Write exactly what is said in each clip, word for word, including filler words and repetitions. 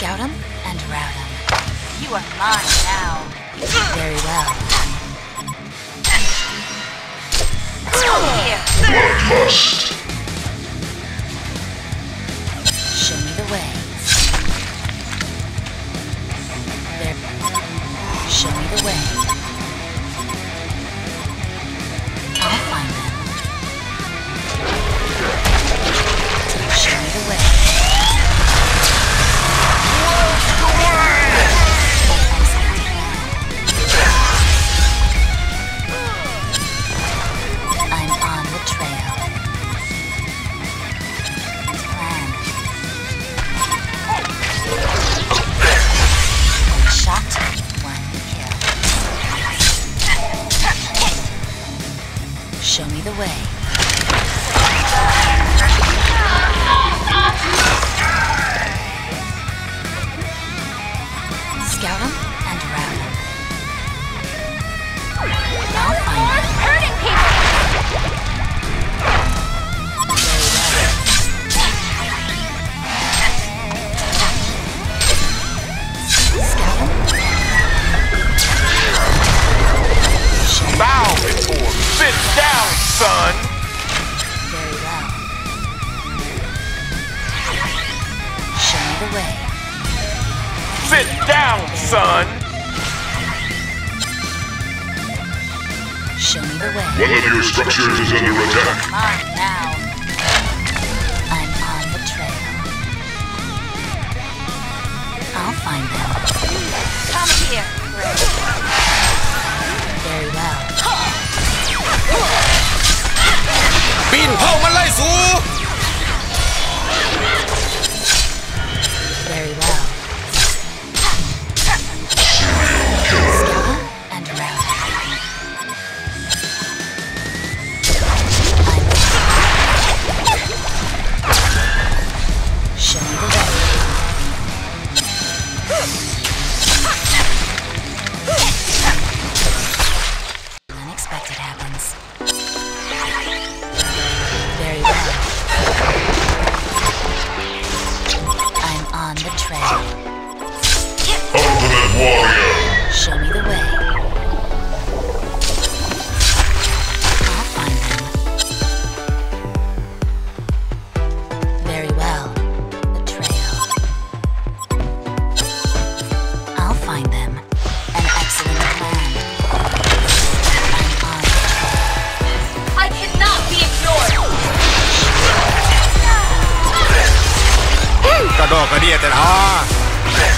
Scout him and rout him. You are mine now. Very well. Come here. Bloodlust. Show me the way. There. Show me the way. I'll find them. Show me the way. I'm on the trail. Plan. One shot, one kill. Show me the way. Scout him and rout him. I'll find him. Hurting people! Scout him. Bow before. Sit down, son. Very well. Show me the way. Sit down, son. Show me the way. One of your structures is under attack. Mine now. I'm on the trail. I'll find them. Come here, Greg. Very well. ปีนเผามันไล่สู้ Very well. Scout him and rout him. Show me the way. Unexpected happens. Very well. I'm on the trail. Ultimate Warrior. Show me the way. I'll find them. Very well. The trail. I'll find them. An excellent plan. I'm on the trail. I cannot be ignored! กระดอกกระเดียแต่ละ Trail.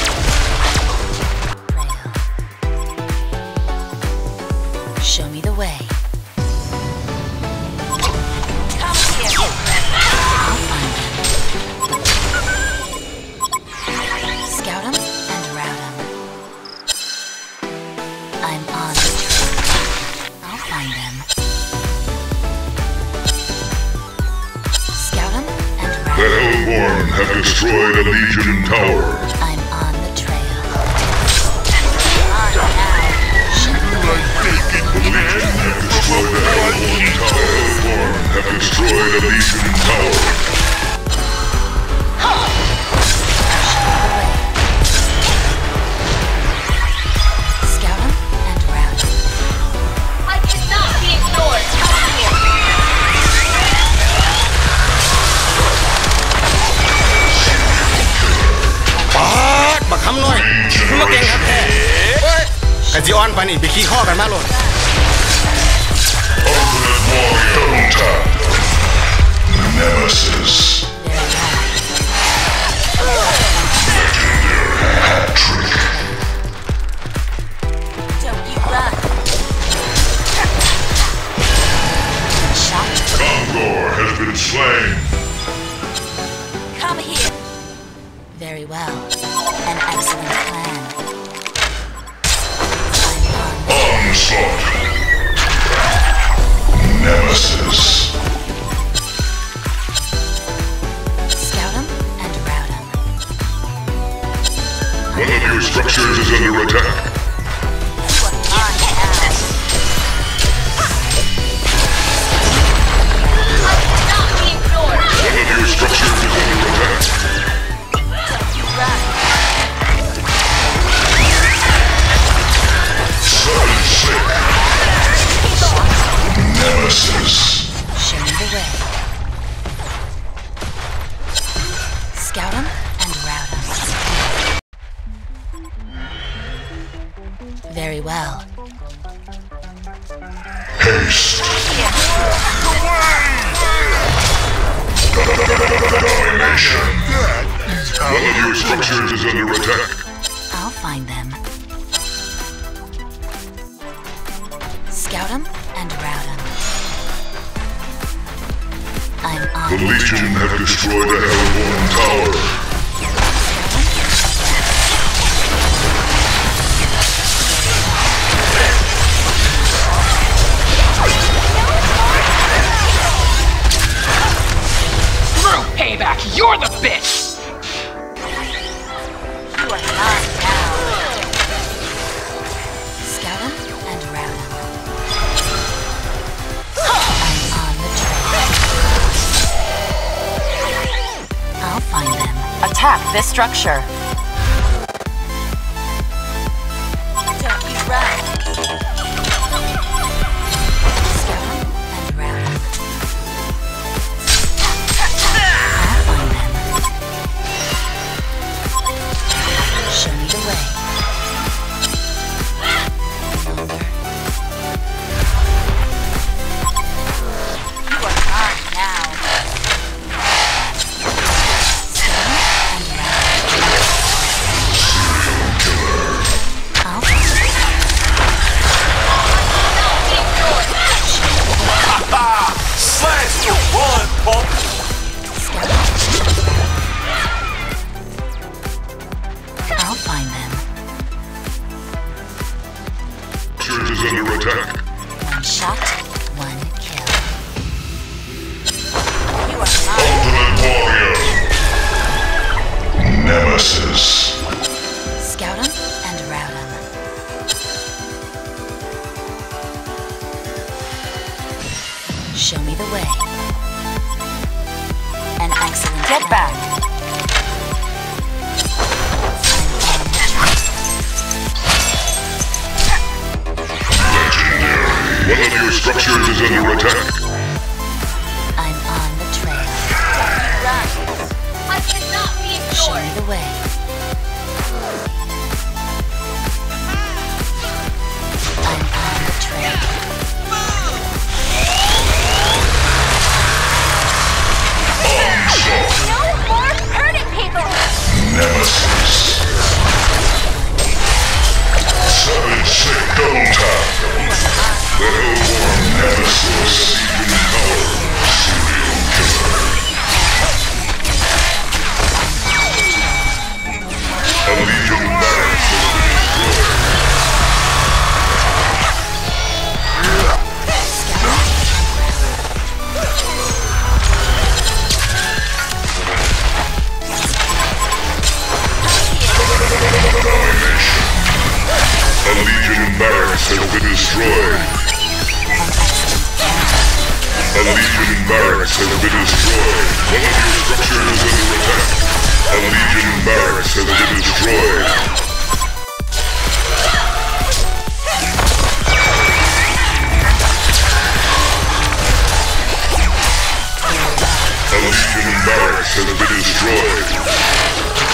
Show me the way. Come here, Greg. I'll find them. Scout him and rout him. I'm on the trail. I'll find them. Scout him and rout The him. Hellborn have destroyed a Legion tower. I'm on the trail. On now. Show me the way. The Legion have destroyed a Hellborn tower. The Hellborn have destroyed a Legion tower. Scout him and rout him. I cannot be ignored! Come here! ปาดบักคำน้อยมึงมาเก่งครับแท้เฮ้ยไอ้จีออนไปนี่ไปขี้ข้อกันมาโลด Ultimate Warrior tap. Nemesis. Legendary hat trick. Don't you run. Shot. Kongor has been slain. Come here. Very well. An excellent plan. I'm on. Onslaught. Nemesis. Scout him and rout him. One of your structures is under attack. On now. I cannot be ignored! One of your structures is under attack. Don't you run. find them. Scout them and rout them. I'm on The Legion have destroyed a Hellborn tower. Payback, you're the bitch! You are not down. Scout them and rout them. I'm on the trail. I'll find them. Attack this structure. Don't you run. Scout them and rout them. I'll find them. Show me the way. Over. You are mine now. Scout them and rout them. I'll find them. Ha! Slash to run, punk! Scout them. I'll find them. Church is under attack. One shot, one kill. You are mine. Ultimate Warrior. Nemesis. Scout them and rout them. Show me the way. An excellent Get plan. back. Legendary. One of your structures is under attack. I'm on the trail. Run. I cannot be Show me ignored. the way. I'm on the trail. Onslaught. No more hurting people. Nemesis. Seven sick double tap. The Hellborn Nemesis. Even power. Serial killer. A Legion barracks has been destroyed. Domination. A Legion barracks has been destroyed. A Legion barracks has been destroyed. One of your structures is under attack. A Legion barracks has been destroyed. A Legion barracks has been destroyed.